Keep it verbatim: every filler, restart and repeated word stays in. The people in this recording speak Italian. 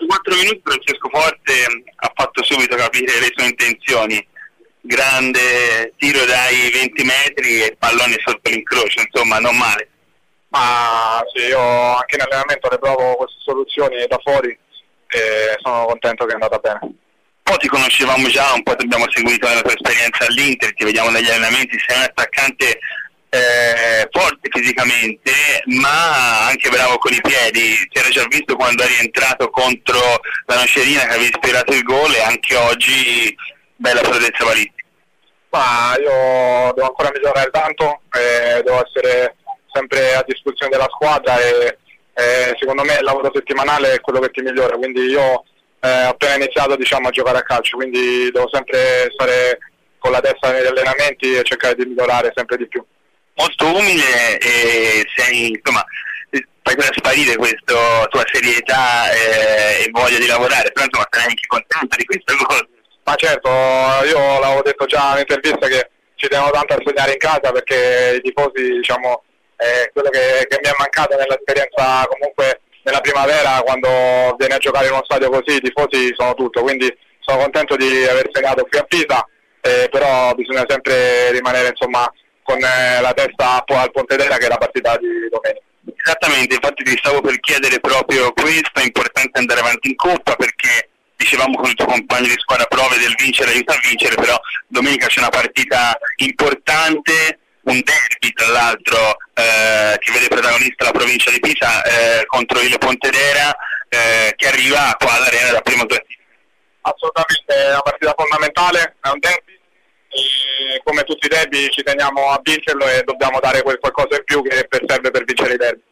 quattro minuti Francesco Forte ha fatto subito capire le sue intenzioni. Grande tiro dai venti metri e pallone sotto l'incrocio, insomma non male. Ma sì, io anche in allenamento le provo queste soluzioni da fuori e sono contento che è andata bene. Un po' ti conoscevamo già, un po' ti abbiamo seguito nella tua esperienza all'Inter, ti vediamo negli allenamenti, sei un attaccante eh, forte fisicamente, ma anche bravo con i piedi. Si era già visto quando eri entrato contro la Nocerina che avevi ispirato il gol, e anche oggi bella prodezza balistica. Ma io devo ancora migliorare tanto, eh, devo essere sempre a disposizione della squadra e eh, secondo me il lavoro settimanale è quello che ti migliora, quindi io eh, ho appena iniziato diciamo, a giocare a calcio, quindi devo sempre stare con la testa negli allenamenti e cercare di migliorare sempre di più. Molto umile e sei, insomma, fai trasparire questa tua serietà eh, e voglia di lavorare, però insomma sei anche contento di questa cosa. Ma certo, io l'avevo detto già in intervista che ci teniamo tanto a segnare in casa perché i tifosi, diciamo, è quello che, che mi è mancato nell'esperienza comunque nella primavera, quando vieni a giocare in uno stadio così, i tifosi sono tutto, quindi sono contento di aver segnato qui a Pisa, eh, però bisogna sempre rimanere insomma con eh, la testa al Pontedera, che è la partita di domenica. Esattamente, infatti ti stavo per chiedere proprio questo, è importante andare avanti in Coppa perché dicevamo con il tuo compagno di squadra prove del vincere aiuta a vincere, però domenica c'è una partita importante, un derby tra l'altro eh, che vede protagonista la provincia di Pisa eh, contro il Pontedera eh, che arriva qua all'arena da primo classifica. Assolutamente, è una partita fondamentale, è un derby e come tutti i derby ci teniamo a vincerlo e dobbiamo dare quel qualcosa in più che serve per vincere i derby.